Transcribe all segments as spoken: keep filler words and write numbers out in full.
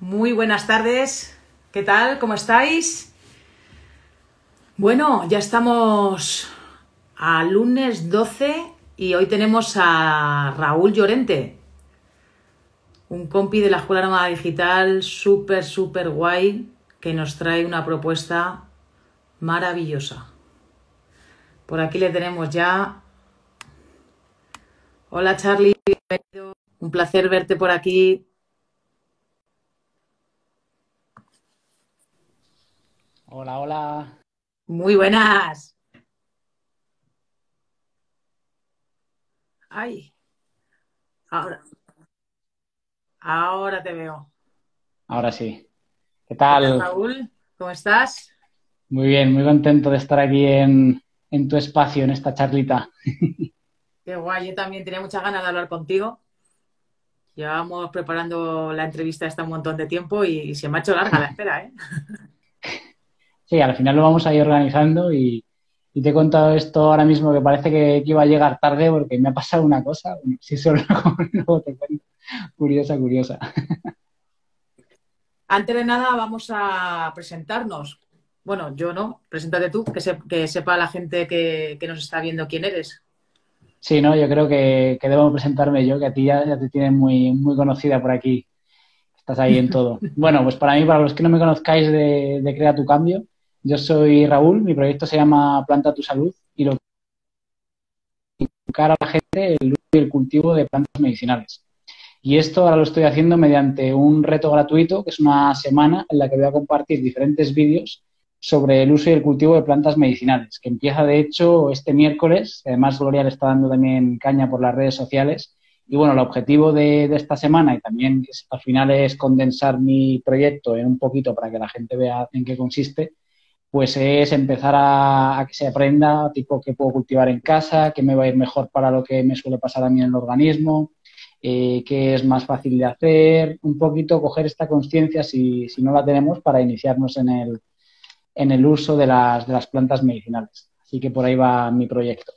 Muy buenas tardes, ¿qué tal? ¿Cómo estáis? Bueno, ya estamos a lunes doce y hoy tenemos a Raúl Llorente, un compi de la Escuela Nómada Digital súper, súper guay, que nos trae una propuesta maravillosa. Por aquí le tenemos ya. Hola Charlie, bienvenido. Un placer verte por aquí. Hola, hola. Muy buenas. Ay, ahora, ahora te veo. Ahora sí. ¿Qué ¿Qué tal, tal? Raúl? ¿Cómo estás? Muy bien, muy contento de estar aquí en, en tu espacio, en esta charlita. Qué guay, yo también tenía muchas ganas de hablar contigo. Llevábamos preparando la entrevista hasta un montón de tiempo y se me ha hecho larga la espera, ¿eh? Sí, al final lo vamos a ir organizando y, y te he contado esto ahora mismo que parece que, que iba a llegar tarde porque me ha pasado una cosa. Bueno, sí, solo luego te cuento. Curiosa, curiosa. Antes de nada, vamos a presentarnos. Bueno, yo no, preséntate tú, que, se- que sepa la gente que, que nos está viendo quién eres. Sí, ¿no? Yo creo que, que debo presentarme yo, que a ti ya, ya te tienen muy, muy conocida por aquí. Estás ahí en todo. Bueno, pues para mí, para los que no me conozcáis de, de Crea tu Cambio, yo soy Raúl, mi proyecto se llama Planta tu Salud y lo que educar a la gente el uso y el cultivo de plantas medicinales. Y esto ahora lo estoy haciendo mediante un reto gratuito, que es una semana en la que voy a compartir diferentes vídeos sobre el uso y el cultivo de plantas medicinales, que empieza de hecho este miércoles. Además, Gloria le está dando también caña por las redes sociales. Y bueno, el objetivo de, de esta semana y también es, al final es condensar mi proyecto en un poquito para que la gente vea en qué consiste, pues es empezar a, a que se aprenda, tipo, qué puedo cultivar en casa, qué me va a ir mejor para lo que me suele pasar a mí en el organismo, eh, qué es más fácil de hacer, un poquito coger esta conciencia, si, si no la tenemos, para iniciarnos en el, en el uso de las, de las plantas medicinales. Así que por ahí va mi proyecto.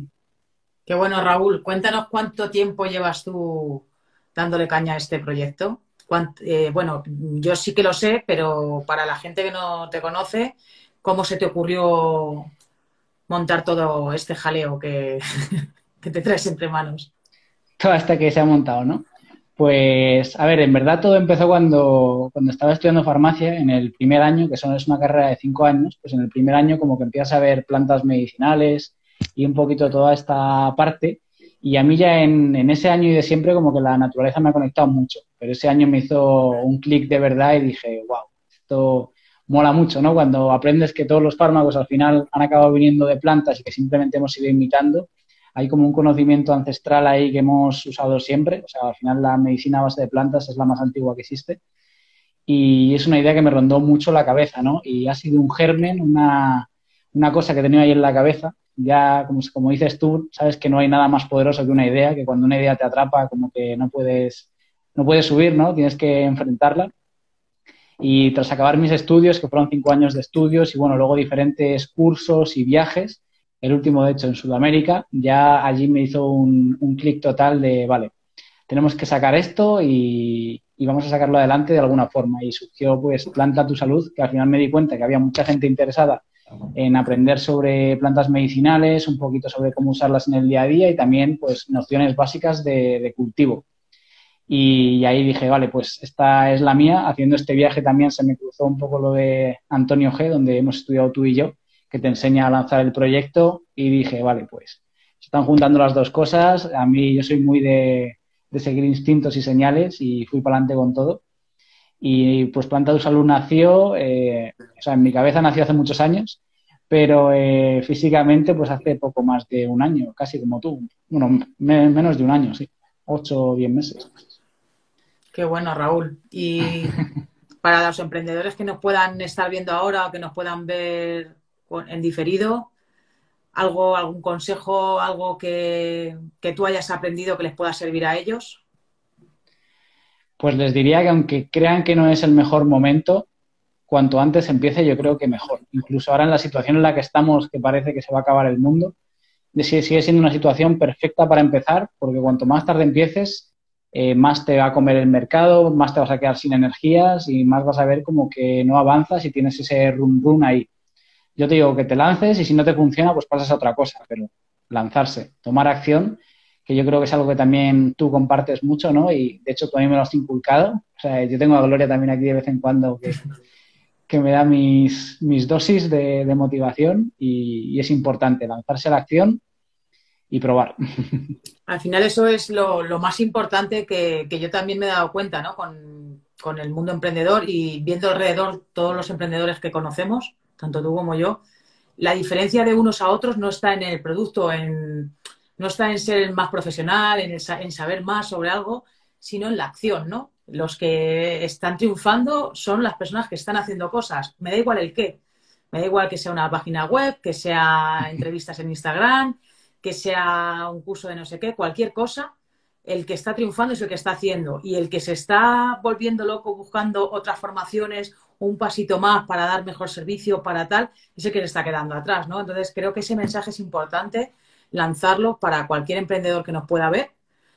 Qué bueno, Raúl. Cuéntanos cuánto tiempo llevas tú dándole caña a este proyecto. Cuánt- eh, bueno, yo sí que lo sé, pero para la gente que no te conoce, ¿cómo se te ocurrió montar todo este jaleo que, que te traes entre manos? Toda esta que se ha montado, ¿no? Pues, a ver, en verdad todo empezó cuando, cuando estaba estudiando farmacia en el primer año, que son, es una carrera de cinco años, pues en el primer año como que empiezas a ver plantas medicinales y un poquito toda esta parte. Y a mí ya en, en ese año y de siempre como que la naturaleza me ha conectado mucho, pero ese año me hizo un clic de verdad y dije, wow, esto mola mucho, ¿no? Cuando aprendes que todos los fármacos al final han acabado viniendo de plantas y que simplemente hemos ido imitando, hay como un conocimiento ancestral ahí que hemos usado siempre. O sea, al final la medicina a base de plantas es la más antigua que existe. Y es una idea que me rondó mucho la cabeza, ¿no? Y ha sido un germen, una, una cosa que tenía ahí en la cabeza. Ya, como, como dices tú, sabes que no hay nada más poderoso que una idea, que cuando una idea te atrapa, como que no puedes, no puedes subir, ¿no? Tienes que enfrentarla. Y tras acabar mis estudios, que fueron cinco años de estudios y bueno, luego diferentes cursos y viajes, el último de hecho en Sudamérica, ya allí me hizo un, un clic total de, vale, tenemos que sacar esto y, y vamos a sacarlo adelante de alguna forma. Y surgió pues Planta tu Salud, que al final me di cuenta que había mucha gente interesada en aprender sobre plantas medicinales, un poquito sobre cómo usarlas en el día a día y también pues nociones básicas de, de cultivo. Y ahí dije, vale, pues esta es la mía. Haciendo este viaje también se me cruzó un poco lo de Antonio G, donde hemos estudiado tú y yo, que te enseña a lanzar el proyecto. Y dije, vale, pues se están juntando las dos cosas. A mí yo soy muy de, de seguir instintos y señales y fui para adelante con todo. Y pues Planta tu Salud nació, eh, o sea, en mi cabeza nació hace muchos años, pero eh, físicamente pues hace poco más de un año, casi como tú. Bueno, me- menos de un año, sí, ocho o diez meses. Qué bueno, Raúl. Y para los emprendedores que nos puedan estar viendo ahora o que nos puedan ver con- en diferido, algo, algún consejo, algo que, que tú hayas aprendido que les pueda servir a ellos. Pues les diría que aunque crean que no es el mejor momento, cuanto antes empiece yo creo que mejor. Incluso ahora en la situación en la que estamos, que parece que se va a acabar el mundo, sigue sigue siendo una situación perfecta para empezar, porque cuanto más tarde empieces, eh, más te va a comer el mercado, más te vas a quedar sin energías y más vas a ver como que no avanzas y tienes ese rum rum ahí. Yo te digo que te lances y si no te funciona, pues pasas a otra cosa, pero lanzarse, tomar acción, que yo creo que es algo que también tú compartes mucho, ¿no? Y de hecho tú a mí me lo has inculcado. O sea, yo tengo a Gloria también aquí de vez en cuando que, que me da mis, mis dosis de, de motivación y, y es importante lanzarse a la acción y probar. Al final eso es lo, lo más importante que, que yo también me he dado cuenta, ¿no? Con, con el mundo emprendedor y viendo alrededor todos los emprendedores que conocemos, tanto tú como yo, la diferencia de unos a otros no está en el producto, en, no está en ser el más profesional, en, el, en saber más sobre algo, sino en la acción, ¿no? Los que están triunfando son las personas que están haciendo cosas. Me da igual el qué. Me da igual que sea una página web, que sea entrevistas en Instagram, que sea un curso de no sé qué, cualquier cosa. El que está triunfando es el que está haciendo. Y el que se está volviendo loco buscando otras formaciones, un pasito más para dar mejor servicio, para tal, es el que se está quedando atrás, ¿no? Entonces creo que ese mensaje es importante lanzarlo para cualquier emprendedor que nos pueda ver,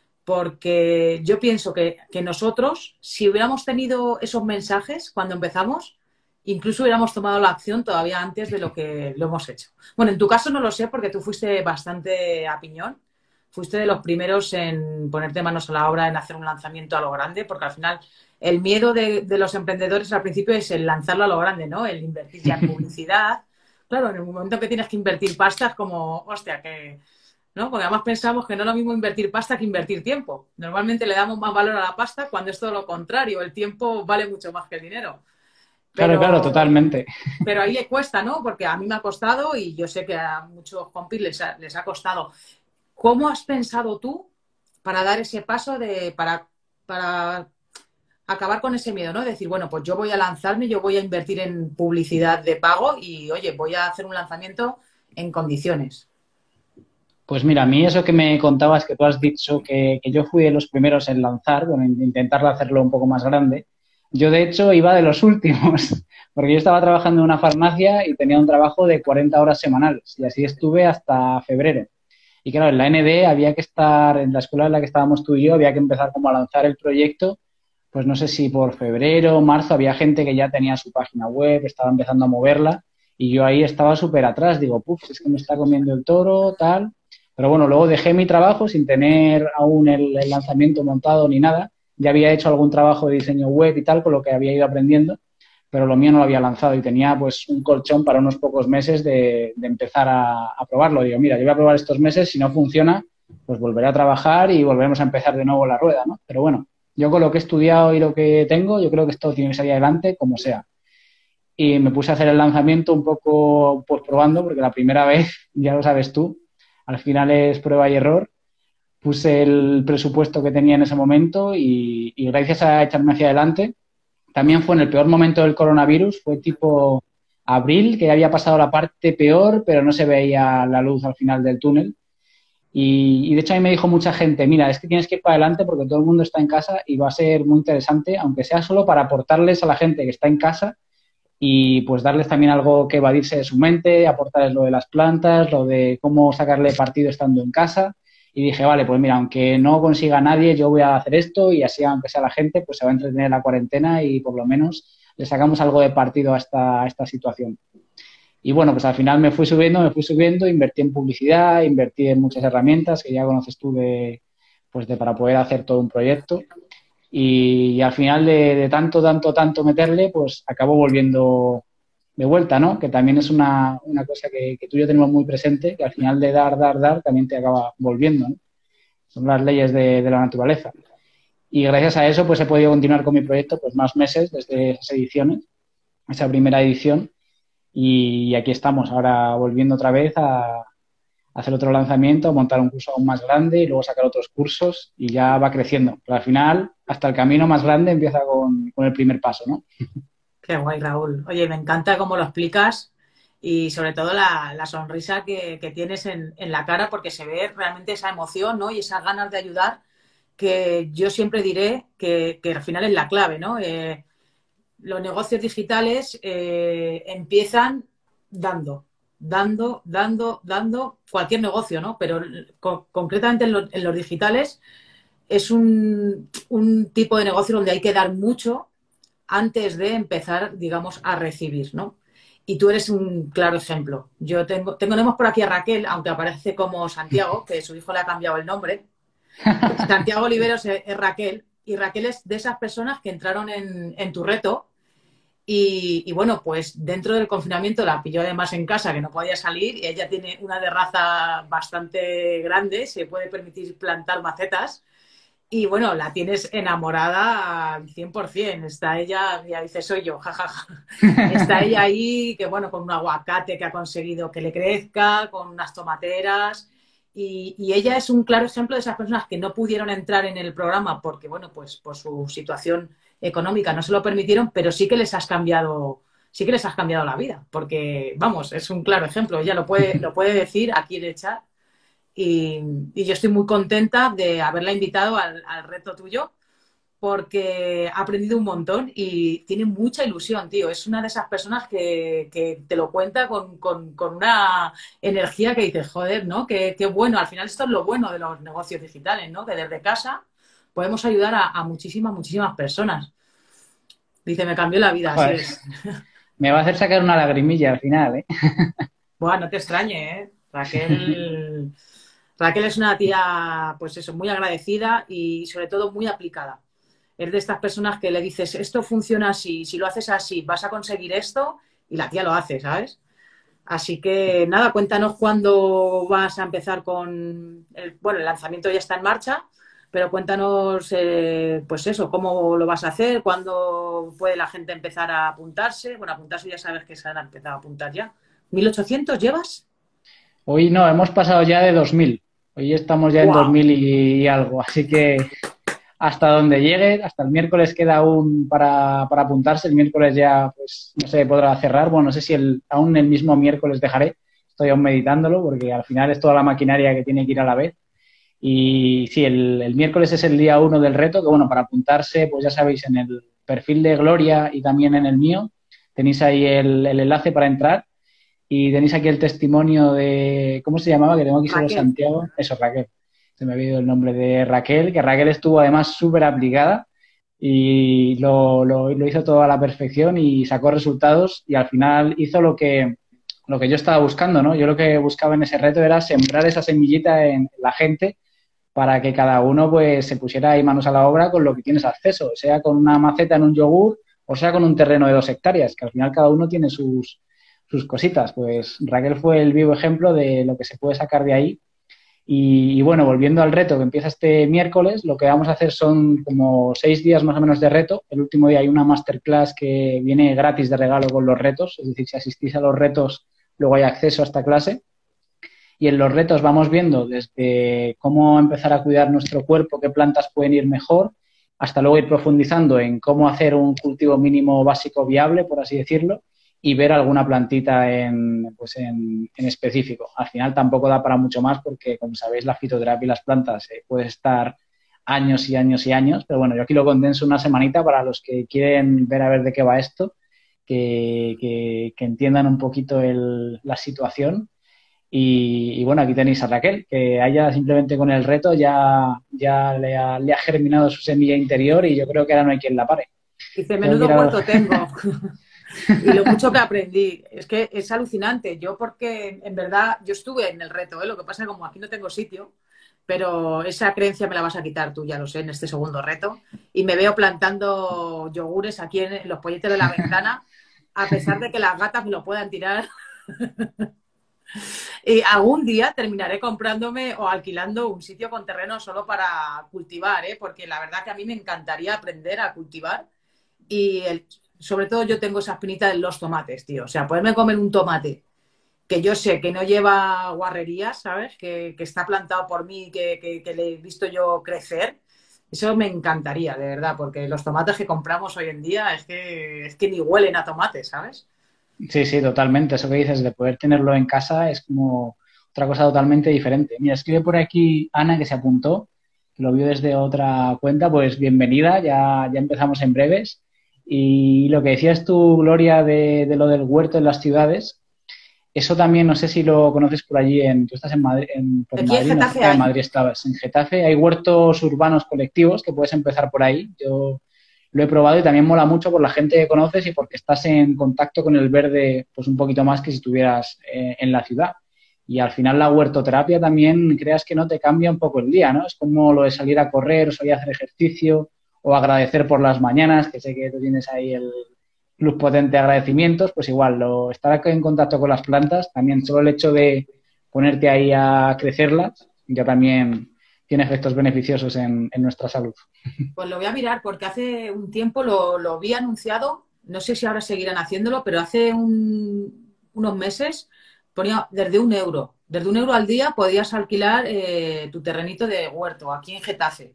porque yo pienso que, que nosotros, si hubiéramos tenido esos mensajes cuando empezamos, incluso hubiéramos tomado la acción todavía antes de lo que lo hemos hecho. Bueno, en tu caso no lo sé porque tú fuiste bastante a piñón, fuiste de los primeros en ponerte manos a la obra, en hacer un lanzamiento a lo grande, porque al final el miedo de, de los emprendedores al principio es el lanzarlo a lo grande, ¿no? El invertir ya en publicidad. Claro, en el momento que tienes que invertir pasta es como, hostia, que... ¿no? Porque además pensamos que no es lo mismo invertir pasta que invertir tiempo. Normalmente le damos más valor a la pasta cuando es todo lo contrario, el tiempo vale mucho más que el dinero. Claro, claro, Pero, totalmente. pero ahí le cuesta, ¿no? Porque a mí me ha costado y yo sé que a muchos compis les ha, les ha costado. ¿Cómo has pensado tú para dar ese paso de para, para acabar con ese miedo, ¿no? Decir, bueno, pues yo voy a lanzarme, yo voy a invertir en publicidad de pago y, oye, voy a hacer un lanzamiento en condiciones. Pues mira, a mí eso que me contabas, que tú has dicho que, que yo fui de los primeros en lanzar, bueno, en intentar hacerlo un poco más grande, yo de hecho iba de los últimos, porque yo estaba trabajando en una farmacia y tenía un trabajo de cuarenta horas semanales y así estuve hasta febrero. Y claro, en la N D había que estar, en la escuela en la que estábamos tú y yo, había que empezar como a lanzar el proyecto, pues no sé si por febrero, marzo, había gente que ya tenía su página web, estaba empezando a moverla y yo ahí estaba súper atrás, digo, puf, es que me está comiendo el toro, tal. Pero bueno, luego dejé mi trabajo sin tener aún el, el lanzamiento montado ni nada. Ya había hecho algún trabajo de diseño web y tal, con lo que había ido aprendiendo, pero lo mío no lo había lanzado y tenía pues un colchón para unos pocos meses de, de empezar a, a probarlo. Digo, mira, yo voy a probar estos meses, si no funciona, pues volveré a trabajar y volveremos a empezar de nuevo la rueda, ¿no? Pero bueno, yo con lo que he estudiado y lo que tengo, yo creo que esto tiene que salir adelante como sea. Y me puse a hacer el lanzamiento un poco pues probando, porque la primera vez, ya lo sabes tú, al final es prueba y error. Puse el presupuesto que tenía en ese momento y, y gracias a echarme hacia adelante, también fue en el peor momento del coronavirus, fue tipo abril, que ya había pasado la parte peor, pero no se veía la luz al final del túnel. Y, y de hecho a mí me dijo mucha gente, mira, es que tienes que ir para adelante porque todo el mundo está en casa y va a ser muy interesante, aunque sea solo para aportarles a la gente que está en casa y pues darles también algo que evadirse de su mente, aportarles lo de las plantas, lo de cómo sacarle partido estando en casa. Y dije, vale, pues mira, aunque no consiga nadie, yo voy a hacer esto y así, aunque sea la gente, pues se va a entretener en la cuarentena y por lo menos le sacamos algo de partido a esta, a esta situación. Y bueno, pues al final me fui subiendo, me fui subiendo, invertí en publicidad, invertí en muchas herramientas que ya conoces tú de, pues de para poder hacer todo un proyecto. Y, y al final de, de tanto, tanto, tanto meterle, pues acabo volviendo de vuelta, ¿no? Que también es una, una cosa que, que tú y yo tenemos muy presente, que al final de dar, dar, dar, también te acaba volviendo, ¿no? Son las leyes de, de la naturaleza. Y gracias a eso, pues he podido continuar con mi proyecto pues más meses desde esas ediciones, esa primera edición. Y aquí estamos, ahora volviendo otra vez a, a hacer otro lanzamiento, a montar un curso aún más grande y luego sacar otros cursos y ya va creciendo. Pero al final, hasta el camino más grande empieza con, con el primer paso, ¿no? Qué guay, Raúl. Oye, me encanta cómo lo explicas y sobre todo la, la sonrisa que, que tienes en, en la cara porque se ve realmente esa emoción, ¿no? Y esas ganas de ayudar que yo siempre diré que, que al final es la clave, ¿no? Eh, los negocios digitales eh, empiezan dando, dando, dando, dando, cualquier negocio, ¿no? Pero co concretamente en, lo, en los digitales es un, un tipo de negocio donde hay que dar mucho antes de empezar, digamos, a recibir, ¿no? Y tú eres un claro ejemplo. Yo tengo, tenemos por aquí a Raquel, aunque aparece como Santiago, que su hijo le ha cambiado el nombre. Santiago Oliveros es, es Raquel, y Raquel es de esas personas que entraron en, en tu reto. Y, y bueno, pues dentro del confinamiento la pilló además en casa, que no podía salir, y ella tiene una terraza bastante grande, se puede permitir plantar macetas, y bueno, la tienes enamorada al cien por ciento. Está ella, ya dice, soy yo, jajaja. Está ella ahí, que bueno, con un aguacate que ha conseguido que le crezca, con unas tomateras, y, y ella es un claro ejemplo de esas personas que no pudieron entrar en el programa porque, bueno, pues por su situación económica no se lo permitieron, pero sí que les has cambiado, sí que les has cambiado la vida, porque, vamos, es un claro ejemplo. Ella lo puede, lo puede decir aquí en el chat. Y, y yo estoy muy contenta de haberla invitado al, al reto tuyo, porque ha aprendido un montón y tiene mucha ilusión, tío. Es una de esas personas que, que te lo cuenta con, con, con una energía que dices, joder, ¿no? Qué, qué bueno. Al final esto es lo bueno de los negocios digitales, ¿no? Que desde casa podemos ayudar a, a muchísimas, muchísimas personas. Dice, me cambió la vida, así Joder, es. me va a hacer sacar una lagrimilla al final, ¿eh? Bueno, no te extrañe, ¿eh? Raquel, Raquel es una tía, pues eso, muy agradecida y sobre todo muy aplicada. Es de estas personas que le dices, esto funciona así, si lo haces así, vas a conseguir esto, y la tía lo hace, ¿sabes? Así que nada, cuéntanos cuándo vas a empezar con el, bueno, el lanzamiento ya está en marcha, pero cuéntanos, eh, pues eso, cómo lo vas a hacer, cuándo puede la gente empezar a apuntarse. Bueno, apuntarse ya sabes que se han empezado a apuntar ya. ¿mil ochocientos llevas? Hoy no, hemos pasado ya de dos mil. Hoy estamos ya en ¡Wow! dos mil y, y algo, así que hasta donde llegue, hasta el miércoles queda aún para, para apuntarse. El miércoles ya, pues, no sé, podrá cerrar. Bueno, no sé si el, aún el mismo miércoles dejaré. Estoy aún meditándolo porque al final es toda la maquinaria que tiene que ir a la vez. Y sí, el, el miércoles es el día uno del reto, que bueno, para apuntarse, pues ya sabéis, en el perfil de Gloria y también en el mío, tenéis ahí el, el enlace para entrar. Y tenéis aquí el testimonio de, ¿cómo se llamaba? Que tengo aquí solo Raquel. Santiago. Eso, Raquel. Se me ha olvidado el nombre de Raquel, que Raquel estuvo además súper aplicada y lo, lo, lo hizo todo a la perfección y sacó resultados y al final hizo lo que, lo que yo estaba buscando, ¿no? Yo lo que buscaba en ese reto era sembrar esa semillita en la gente para que cada uno pues se pusiera ahí manos a la obra con lo que tienes acceso, sea con una maceta en un yogur o sea con un terreno de dos hectáreas, que al final cada uno tiene sus, sus cositas. Pues Raquel fue el vivo ejemplo de lo que se puede sacar de ahí. Y, y bueno, volviendo al reto que empieza este miércoles, lo que vamos a hacer son como seis días más o menos de reto. El último día hay una masterclass que viene gratis de regalo con los retos, es decir, si asistís a los retos, luego hay acceso a esta clase. Y en los retos vamos viendo desde cómo empezar a cuidar nuestro cuerpo, qué plantas pueden ir mejor, hasta luego ir profundizando en cómo hacer un cultivo mínimo básico viable, por así decirlo, y ver alguna plantita en, pues en, en específico. Al final tampoco da para mucho más porque, como sabéis, la fitoterapia y las plantas eh, puede estar años y años y años, pero bueno, yo aquí lo condenso una semanita para los que quieren ver a ver de qué va esto, que, que, que entiendan un poquito el, la situación. Y, y bueno, aquí tenéis a Raquel, que a ella simplemente con el reto ya, ya le, ha, le ha germinado su semilla interior y yo creo que ahora no hay quien la pare. Dice, Tengo que menudo ir a... huerto tengo. Y lo mucho que aprendí. Es que es alucinante. Yo porque, en verdad, yo estuve en el reto, ¿eh? Lo que pasa es que como aquí no tengo sitio, pero esa creencia me la vas a quitar tú, ya lo sé, en este segundo reto. Y me veo plantando yogures aquí en los polletes de la ventana, a pesar de que las gatas me lo puedan tirar. Y algún día terminaré comprándome o alquilando un sitio con terreno solo para cultivar, ¿eh? Porque la verdad que a mí me encantaría aprender a cultivar. Y el, sobre todo yo tengo esa espinita de los tomates, tío. O sea, poderme comer un tomate que yo sé que no lleva guarrerías, ¿sabes? Que, que está plantado por mí, que, que, que le he visto yo crecer. Eso me encantaría, de verdad, porque los tomates que compramos hoy en día es que, es que ni huelen a tomate, ¿sabes? Sí, sí, totalmente. Eso que dices de poder tenerlo en casa es como otra cosa totalmente diferente. Mira, escribe por aquí Ana que se apuntó, que lo vio desde otra cuenta, pues bienvenida, ya, ya empezamos en breves. Y lo que decías tú, Gloria, de, de lo del huerto en las ciudades, Eso también, no sé si lo conoces por allí, en, tú estás en Madrid, en, por Aquí en Madrid, no, Getafe cerca de hay. Madrid estabas. En Getafe hay huertos urbanos colectivos que puedes empezar por ahí. Yo lo he probado y también mola mucho por la gente que conoces y porque estás en contacto con el verde pues un poquito más que si estuvieras eh, en la ciudad. Y al final la huertoterapia también, creas que no, te cambia un poco el día, ¿no? Es como lo de salir a correr o salir a hacer ejercicio o agradecer por las mañanas, que sé que tú tienes ahí el club potente de agradecimientos, pues igual, lo, estar en contacto con las plantas, también solo el hecho de ponerte ahí a crecerlas, ya también tiene efectos beneficiosos en, en nuestra salud. Pues lo voy a mirar porque hace un tiempo lo, lo vi anunciado, no sé si ahora seguirán haciéndolo, pero hace un- unos meses ponía desde un euro. Desde un euro al día podías alquilar eh, tu terrenito de huerto aquí en Getafe.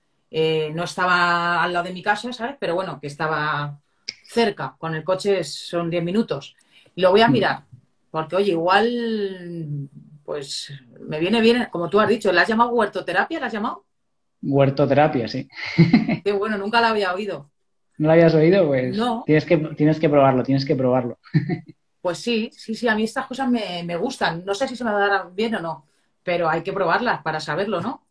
Eh, no estaba al lado de mi casa, ¿sabes? Pero bueno, que estaba cerca. Con el coche son diez minutos. Lo voy a mirar, porque oye, igual, pues me viene bien, como tú has dicho, ¿la has llamado huertoterapia? ¿La has llamado? Huertoterapia, sí. Qué bueno, nunca la había oído. ¿No lo habías oído? Pues No, tienes que, tienes que probarlo, tienes que probarlo. pues sí, sí, sí, a mí estas cosas me, me gustan. No sé si se me darán bien o no, pero hay que probarlas para saberlo, ¿no?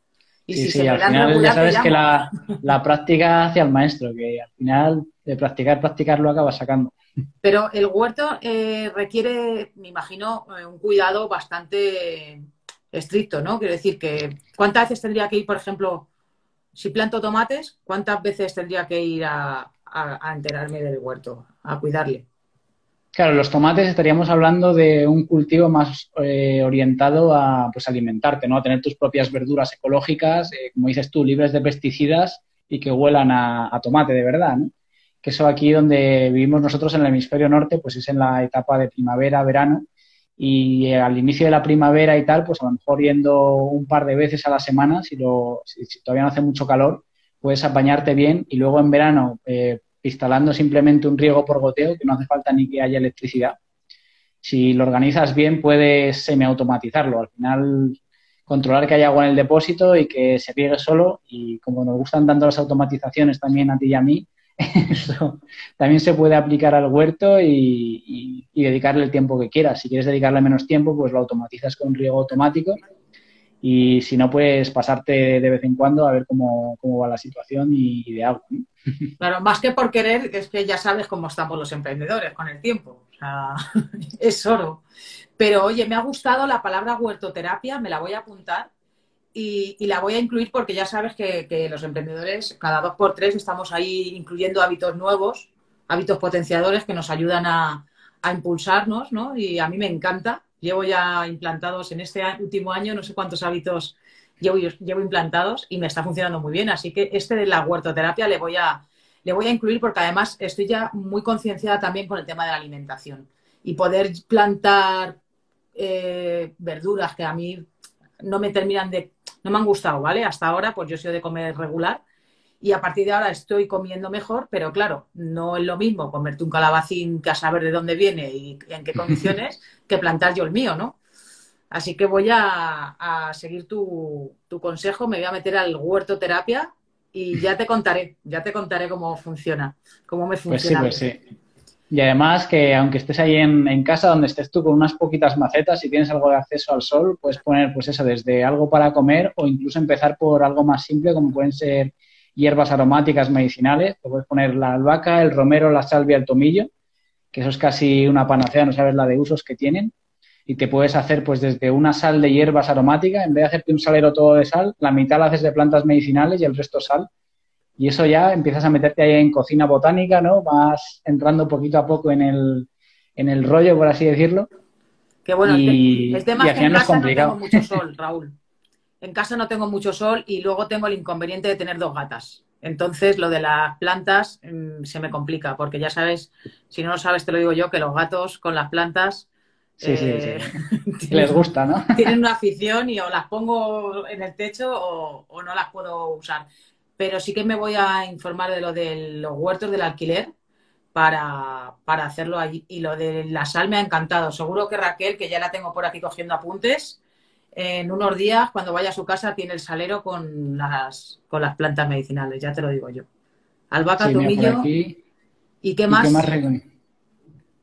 Y Sí, si se sí, me al dan final ya regular, te sabes que llamo. la, la práctica hace al maestro, que al final de practicar, practicar lo acabas sacando. Pero el huerto eh, requiere, me imagino, eh, un cuidado bastante estricto, ¿no? Quiero decir que, ¿cuántas veces tendría que ir, por ejemplo, si planto tomates, cuántas veces tendría que ir a, a, a enterarme del huerto, a cuidarle? Claro, los tomates estaríamos hablando de un cultivo más eh, orientado a pues, alimentarte, ¿no? A tener tus propias verduras ecológicas, eh, como dices tú, libres de pesticidas y que huelan a, a tomate de verdad, ¿no? Que eso aquí donde vivimos nosotros en el hemisferio norte, pues es en la etapa de primavera, verano, y eh, al inicio de la primavera y tal, pues a lo mejor yendo un par de veces a la semana, si, lo, si, si todavía no hace mucho calor, puedes apañarte bien y luego en verano eh, instalando simplemente un riego por goteo, que no hace falta ni que haya electricidad. Si lo organizas bien, puedes semiautomatizarlo. Al final, controlar que haya agua en el depósito y que se riegue solo. Y como nos gustan tanto las automatizaciones también a ti y a mí, eso también se puede aplicar al huerto y, y, y dedicarle el tiempo que quieras. Si quieres dedicarle menos tiempo, pues lo automatizas con un riego automático y si no, puedes pasarte de vez en cuando a ver cómo, cómo va la situación y, y de agua, ¿no? Claro, más que por querer, es que ya sabes cómo estamos los emprendedores con el tiempo. O sea, es oro. Pero oye, me ha gustado la palabra huertoterapia, me la voy a apuntar y, y la voy a incluir porque ya sabes que, que los emprendedores cada dos por tres estamos ahí incluyendo hábitos nuevos, hábitos potenciadores que nos ayudan a, a impulsarnos, ¿no? Y a mí me encanta. Llevo ya implantados en este último año, no sé cuántos hábitos llevo, llevo implantados y me está funcionando muy bien. Así que este de la huertoterapia le voy a, le voy a incluir porque además estoy ya muy concienciada también con el tema de la alimentación y poder plantar eh, verduras que a mí no me terminan de, no me han gustado, ¿vale? Hasta ahora, pues yo soy de comer regular y a partir de ahora estoy comiendo mejor, pero claro, no es lo mismo comerte un calabacín que a saber de dónde viene y en qué condiciones que plantar yo el mío, ¿no? Así que voy a, a seguir tu, tu, consejo, me voy a meter al huerto terapia y ya te contaré, ya te contaré cómo funciona, cómo me Pues sí, funciona a pues mí. sí. Y además que aunque estés ahí en, en casa donde estés tú con unas poquitas macetas, si tienes algo de acceso al sol, puedes poner pues eso, desde algo para comer o incluso empezar por algo más simple como pueden ser hierbas aromáticas medicinales. Te puedes poner la albahaca, el romero, la salvia, el tomillo, que eso es casi una panacea, no sabes la de usos que tienen. Y te puedes hacer pues desde una sal de hierbas aromáticas, en vez de hacerte un salero todo de sal, la mitad la haces de plantas medicinales y el resto sal. Y eso ya empiezas a meterte ahí en cocina botánica, ¿no? Vas entrando poquito a poco en el, en el rollo, por así decirlo, Que bueno, el, te el y, tema y es al que en final no es casa no tengo complicado. mucho sol, Raúl. En casa no tengo mucho sol y luego tengo el inconveniente de tener dos gatas. Entonces, lo de las plantas mmm, se me complica, porque ya sabes, si no lo sabes, te lo digo yo, que los gatos con las plantas Sí, sí, eh, sí. Les tienen, gusta, ¿no? tienen una afición y o las pongo en el techo o, o no las puedo usar. Pero sí que me voy a informar de lo de los huertos del alquiler para, para hacerlo allí. Y lo de la sal me ha encantado. Seguro que Raquel, que ya la tengo por aquí cogiendo apuntes, en unos días, cuando vaya a su casa, tiene el salero con las, con las plantas medicinales, ya te lo digo yo. Albahaca, Sí, mira, por tomillo, aquí. ¿y qué ¿Y qué más más? recomiendo?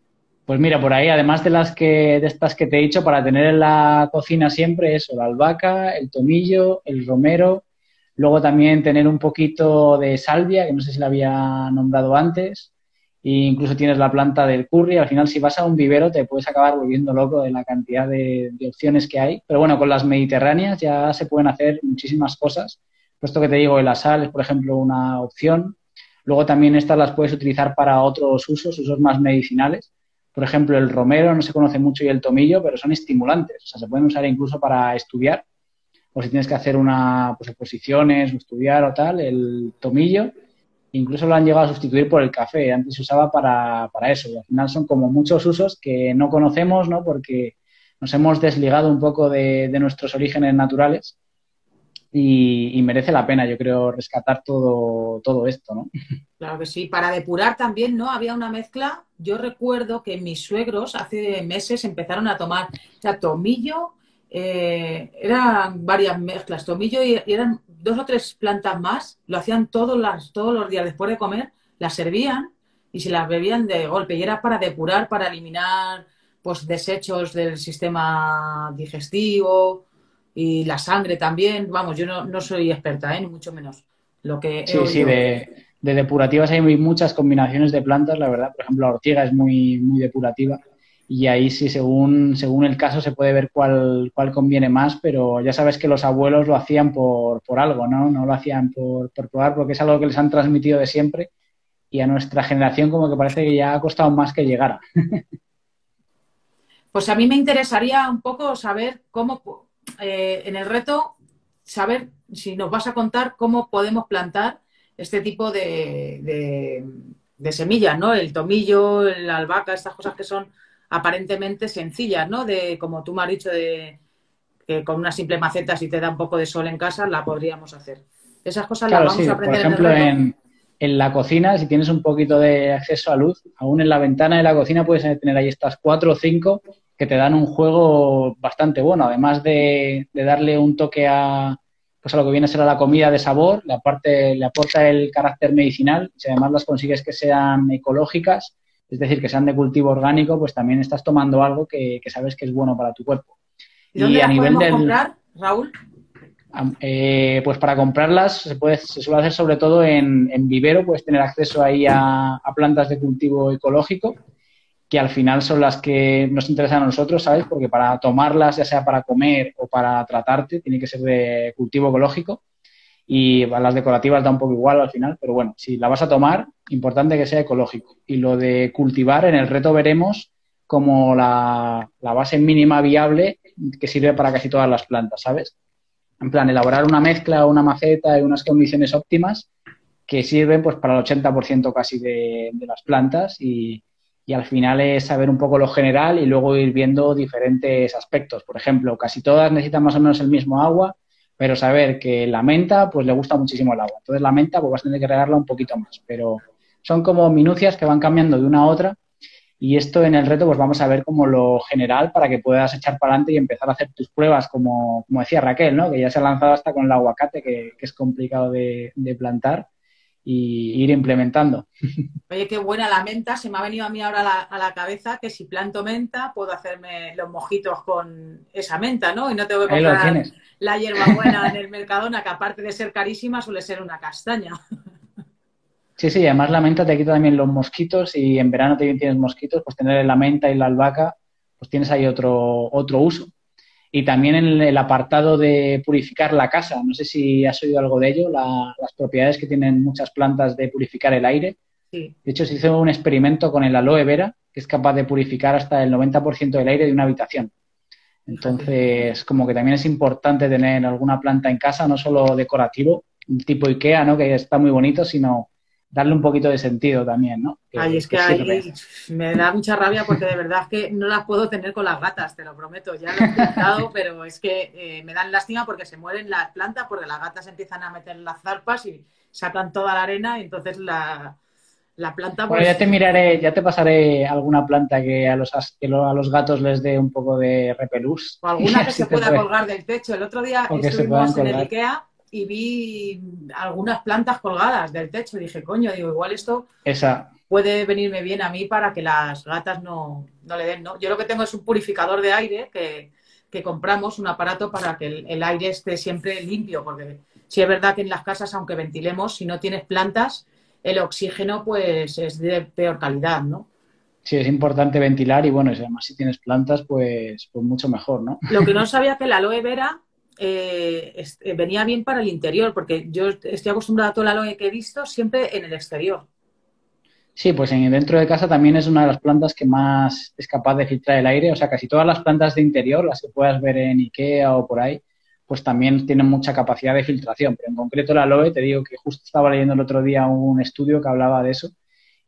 Pues mira, por ahí, además de las que, de estas que te he dicho, para tener en la cocina siempre eso, la albahaca, el tomillo, el romero, luego también tener un poquito de salvia, que no sé si la había nombrado antes, e incluso tienes la planta del curry. Al final, si vas a un vivero, te puedes acabar volviendo loco de la cantidad de, de opciones que hay. Pero bueno, con las mediterráneas ya se pueden hacer muchísimas cosas. Puesto que te digo, la sal es, por ejemplo, una opción. Luego también estas las puedes utilizar para otros usos, usos más medicinales. Por ejemplo, el romero no se conoce mucho y el tomillo, pero son estimulantes. O sea, se pueden usar incluso para estudiar. O si tienes que hacer una, pues, oposiciones o estudiar o tal, el tomillo. Incluso lo han llegado a sustituir por el café. Antes se usaba para, para eso. Y al final son como muchos usos que no conocemos, ¿no? Porque nos hemos desligado un poco de, de nuestros orígenes naturales. Y, y merece la pena, yo creo, rescatar todo, todo esto, ¿no? Claro que sí. Para depurar también, ¿no? Había una mezcla. Yo recuerdo que mis suegros hace meses empezaron a tomar, o sea, tomillo, eh, eran varias mezclas, tomillo y, y eran dos o tres plantas más. Lo hacían todos, las, todos los días después de comer, las servían y se las bebían de golpe. Y era para depurar, para eliminar, pues, desechos del sistema digestivo y la sangre también. Vamos, yo no, no soy experta, ¿eh? Ni mucho menos. Lo que he Sí, sí, oído. de, de depurativas hay muy- muchas combinaciones de plantas, la verdad. Por ejemplo, la ortiga es muy, muy depurativa y ahí sí, según, según el caso, se puede ver cuál, cuál conviene más, pero ya sabes que los abuelos lo hacían por, por algo, ¿no? No lo hacían por, por probar, porque es algo que les han transmitido de siempre y a nuestra generación como que parece que ya ha costado más que llegara. Pues a mí me interesaría un poco saber cómo, eh, en el reto, saber si nos vas a contar cómo podemos plantar este tipo de, de, de semillas, ¿no? El tomillo, la albahaca, estas cosas que son aparentemente sencillas, ¿no? De, como tú me has dicho, de que con una simple maceta, si te da un poco de sol en casa, la podríamos hacer. Esas cosas las Claro, vamos a sí, por aprender en el ejemplo, reto. en, en la cocina, si tienes un poquito de acceso a luz, aún en la ventana de la cocina puedes tener ahí estas cuatro o cinco que te dan un juego bastante bueno, además de, de darle un toque a, pues a lo que viene a ser a la comida de sabor, le, aparte, le aporta el carácter medicinal, si además las consigues que sean ecológicas, es decir, que sean de cultivo orgánico, pues también estás tomando algo que, que sabes que es bueno para tu cuerpo. ¿Y dónde Y a las nivel podemos del, comprar, Raúl? eh, pues para comprarlas se, puede, se suele hacer sobre todo en, en vivero, puedes tener acceso ahí a, a plantas de cultivo ecológico, que al final son las que nos interesan a nosotros, ¿sabes? Porque para tomarlas, ya sea para comer o para tratarte, tiene que ser de cultivo ecológico y a las decorativas da un poco igual al final, pero bueno, si la vas a tomar, importante que sea ecológico. Y lo de cultivar, en el reto veremos como la, la base mínima viable que sirve para casi todas las plantas, ¿sabes? En plan, elaborar una mezcla, una maceta y unas condiciones óptimas que sirven pues para el ochenta por ciento casi de, de las plantas y, y al final es saber un poco lo general y luego ir viendo diferentes aspectos. Por ejemplo, casi todas necesitan más o menos el mismo agua, pero saber que la menta pues le gusta muchísimo el agua. Entonces la menta pues vas a tener que regarla un poquito más, pero son como minucias que van cambiando de una a otra. Y esto en el reto, pues vamos a ver como lo general para que puedas echar para adelante y empezar a hacer tus pruebas, como, como decía Raquel, ¿no? Que ya se ha lanzado hasta con el aguacate, que, que es complicado de, de plantar, y ir implementando. Oye, qué buena la menta. Se me ha venido a mí ahora a la, a la cabeza que si planto menta puedo hacerme los mojitos con esa menta, ¿no? Y no tengo que Ahí lo comprar tienes. la hierbabuena en el Mercadona, que aparte de ser carísima suele ser una castaña. Sí, sí, además la menta te quita también los mosquitos y en verano también tienes mosquitos, pues tener la menta y la albahaca, pues tienes ahí otro, otro uso. Y también en el apartado de purificar la casa, no sé si has oído algo de ello, la- las propiedades que tienen muchas plantas de purificar el aire. Sí. De hecho, se hizo un experimento con el aloe vera, que es capaz de purificar hasta el noventa por ciento del aire de una habitación. Fíjate. Entonces, como que también es importante tener alguna planta en casa, no solo decorativo, tipo IKEA, ¿no? Que está muy bonito, sino darle un poquito de sentido también, ¿no? Ay, Que, es que que sirve. ahí me da mucha rabia porque de verdad que no las puedo tener con las gatas, te lo prometo. Ya lo he intentado, pero es que eh, me dan lástima porque se mueren las plantas, porque las gatas empiezan a meter las zarpas y sacan toda la arena y entonces la, la planta Bueno, ya pues te miraré, ya te pasaré alguna planta que a los, as- que lo- a los gatos les dé un poco de repelús o y alguna que así se te pueda puede, colgar del techo. El otro día o que se puedan estuvimos en el colgar. IKEA y vi algunas plantas colgadas del techo y dije, coño, digo, igual esto Esa. puede venirme bien a mí para que las gatas no, no le den, ¿no? Yo lo que tengo es un purificador de aire que, que compramos, un aparato para que el, el aire esté siempre limpio, porque sí es verdad que en las casas, aunque ventilemos, si no tienes plantas, el oxígeno pues es de peor calidad, ¿no? Sí, es importante ventilar y bueno, y además si tienes plantas, pues, pues mucho mejor, ¿no? Lo que no sabía que la aloe vera eh, es- eh, venía bien para el interior, porque yo estoy acostumbrada a toda la aloe que he visto siempre en el exterior. Sí, pues en, dentro de casa también es una de las plantas que más es capaz de filtrar el aire. O sea, casi todas las plantas de interior, las que puedas ver en IKEA o por ahí, pues también tienen mucha capacidad de filtración. Pero en concreto la aloe, te digo que justo estaba leyendo el otro día un estudio que hablaba de eso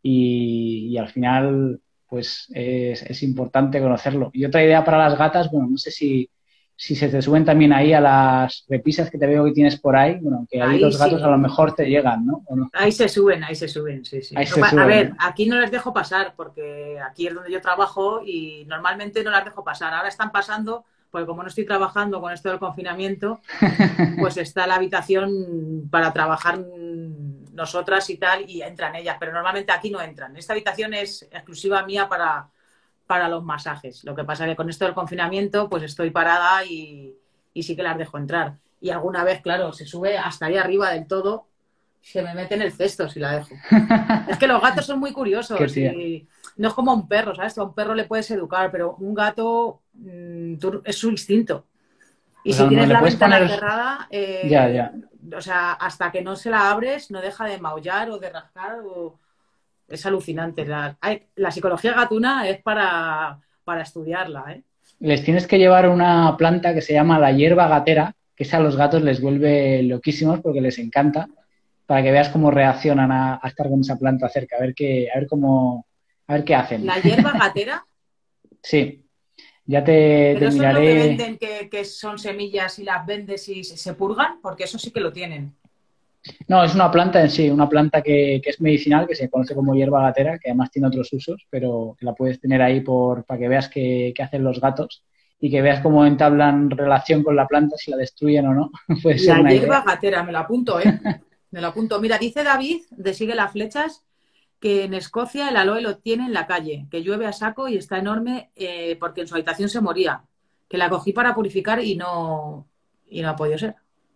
y, y al final, pues es, es importante conocerlo. Y otra idea para las gatas, bueno, no sé si, si se te suben también ahí a las repisas que te veo que tienes por ahí, bueno, que ahí Ahí los gatos a lo sí, mejor te llegan, ¿no? ¿O no? ahí se suben, ahí se suben, sí, sí. Ahí Lo que se pa- A suben, ver, ¿no? aquí no les dejo pasar, porque aquí es donde yo trabajo y normalmente no las dejo pasar. Ahora están pasando, porque como no estoy trabajando con esto del confinamiento, pues está la habitación para trabajar nosotras y tal, y entran ellas, pero normalmente aquí no entran. Esta habitación es exclusiva mía para, para los masajes. Lo que pasa es que con esto del confinamiento, pues estoy parada y, y sí que las dejo entrar. Y alguna vez, claro, se sube hasta ahí arriba del todo, se me mete en el cesto si la dejo. Es que los gatos son muy Qué curiosos tía. y no es como un perro, ¿sabes? A un perro le puedes educar, pero un gato mmm, tú, es su instinto. Y Pues a si lo mejor tienes le la puedes ventana poner. cerrada, Ya, eh, ya. o sea, hasta que no se la abres, no deja de maullar o de rascar. O... Es alucinante. La, hay, la psicología gatuna es para, para estudiarla, ¿eh? Les tienes que llevar una planta que se llama la hierba gatera, que esa a los gatos les vuelve loquísimos porque les encanta, para que veas cómo reaccionan a, a estar con esa planta cerca, a ver qué, a ver cómo, a ver qué hacen. La hierba gatera, Sí, ya te, pero te eso es lo que miraré. venden, que, que son semillas y las vendes y se, se purgan, porque eso sí que lo tienen. No, es una planta en sí, una planta que, que es medicinal, que se conoce como hierba gatera, que además tiene otros usos, pero que la puedes tener ahí por, para que veas qué, qué hacen los gatos y que veas cómo entablan relación con la planta, si la destruyen o no. Puede ser La una hierba idea. gatera, me lo apunto, ¿eh? Me lo apunto. Mira, dice David, de Sigue las Flechas, que en Escocia el aloe lo tiene en la calle, que llueve a saco y está enorme eh, porque en su habitación se moría. Que la cogí para purificar y no, y no ha podido ser.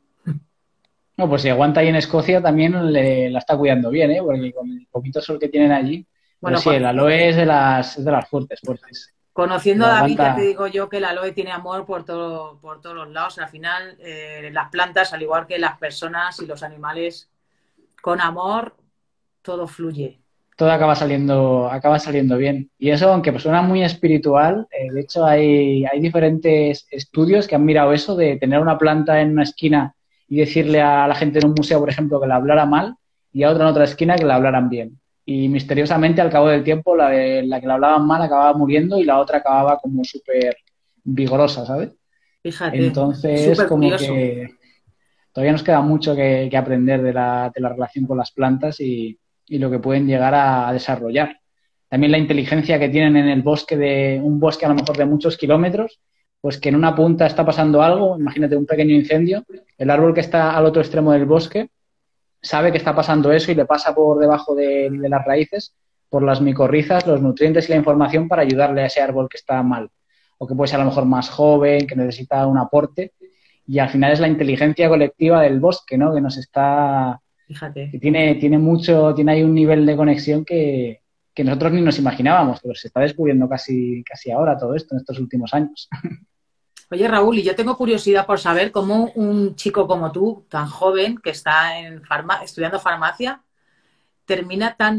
No, pues si aguanta ahí en Escocia también le, la está cuidando bien, ¿eh? Porque con el poquito sol que tienen allí, pero Bueno, sí, el con- aloe es de las, es de las fuertes, fuertes. conociendo Pero a David, ya te aguanta digo yo que el aloe tiene amor por, todo, por todos los lados. Al final, eh, las plantas, al igual que las personas y los animales, con amor, todo fluye. todo acaba saliendo, acaba saliendo bien. Y eso, aunque pues suena muy espiritual, eh, de hecho hay, hay diferentes estudios que han mirado eso de tener una planta en una esquina y decirle a la gente en un museo, por ejemplo, que la hablara mal y a otra en otra esquina que la hablaran bien. Y misteriosamente, al cabo del tiempo, la, de, la que la hablaban mal acababa muriendo y la otra acababa como súper vigorosa, ¿sabes? Fíjate, Entonces, súper como curioso. que todavía nos queda mucho que, que aprender de la, de la relación con las plantas y, y lo que pueden llegar a, a desarrollar. También la inteligencia que tienen en el bosque, de un bosque a lo mejor de muchos kilómetros, pues que en una punta está pasando algo, imagínate un pequeño incendio, el árbol que está al otro extremo del bosque sabe que está pasando eso y le pasa por debajo de, de las raíces, por las micorrizas, los nutrientes y la información para ayudarle a ese árbol que está mal. O que puede ser a lo mejor más joven, que necesita un aporte. Y al final es la inteligencia colectiva del bosque, ¿no? Que nos está, Fíjate. que tiene, tiene mucho, tiene ahí un nivel de conexión que, que nosotros ni nos imaginábamos, pero se está descubriendo casi, casi ahora todo esto en estos últimos años. Oye, Raúl, y yo tengo curiosidad por saber cómo un chico como tú, tan joven, que está en farma estudiando farmacia, termina tan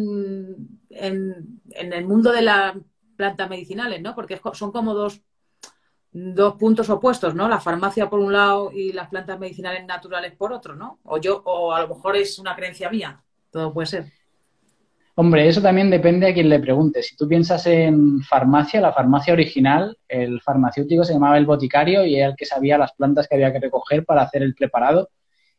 en, en el mundo de las plantas medicinales, ¿no? Porque es co- son como dos, dos puntos opuestos, ¿no? La farmacia por un lado y las plantas medicinales naturales por otro, ¿no? O yo, o a lo mejor es una creencia mía. Todo puede ser. Hombre, eso también depende a quien le pregunte. Si tú piensas en farmacia, la farmacia original, el farmacéutico se llamaba el boticario y era el que sabía las plantas que había que recoger para hacer el preparado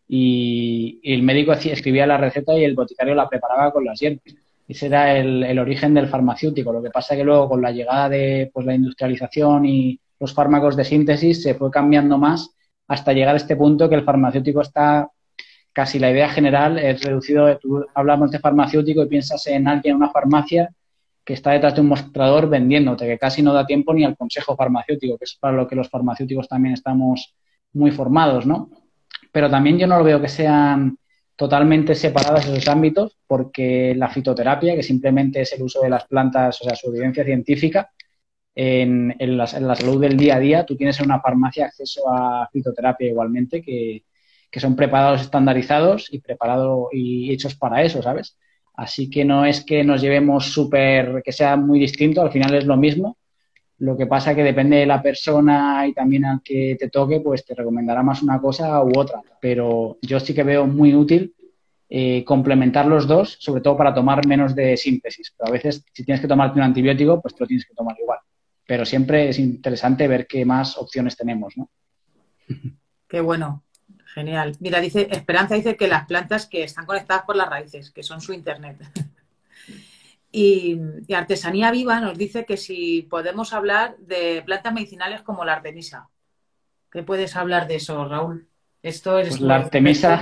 y, y el médico hacía- escribía la receta y el boticario la preparaba con las hierbas. Ese era el, el origen del farmacéutico. Lo que pasa es que luego con la llegada de pues, la industrialización y los fármacos de síntesis se fue cambiando más hasta llegar a este punto que el farmacéutico está casi la idea general es reducido. Tú hablamos de farmacéutico y piensas en alguien en una farmacia que está detrás de un mostrador vendiéndote, que casi no da tiempo ni al consejo farmacéutico, que es para lo que los farmacéuticos también estamos muy formados, ¿no? Pero también yo no lo veo que sean totalmente separados esos ámbitos, porque la fitoterapia, que simplemente es el uso de las plantas, o sea, su evidencia científica, en, en, la, en la salud del día a día, tú tienes en una farmacia acceso a fitoterapia igualmente, que, que son preparados estandarizados y preparados y hechos para eso, ¿sabes? Así que no es que nos llevemos súper, que sea muy distinto, al final es lo mismo. Lo que pasa que depende de la persona y también al que te toque, pues te recomendará más una cosa u otra. Pero yo sí que veo muy útil eh, complementar los dos, sobre todo para tomar menos de síntesis. Pero a veces, si tienes que tomarte un antibiótico, pues te lo tienes que tomar igual. Pero siempre es interesante ver qué más opciones tenemos, ¿no? Qué bueno, genial. Mira, dice Esperanza dice que las plantas que están conectadas por las raíces, que son su internet. Y, y Artesanía Viva nos dice que si podemos hablar de plantas medicinales como la artemisa. ¿Qué puedes hablar de eso, Raúl? Esto es pues la artemisa,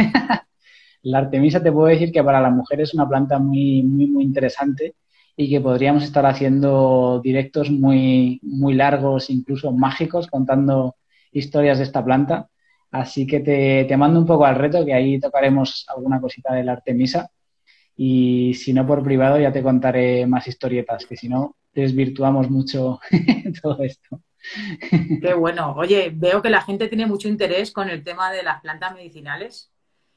la artemisa te puedo decir que para la mujer es una planta muy, muy, muy interesante y que podríamos estar haciendo directos muy, muy largos, incluso mágicos, contando historias de esta planta. Así que te, te mando un poco al reto, que ahí tocaremos alguna cosita de la artemisa. Y si no, por privado ya te contaré más historietas, que si no, desvirtuamos mucho todo esto. Qué bueno. Oye, veo que la gente tiene mucho interés con el tema de las plantas medicinales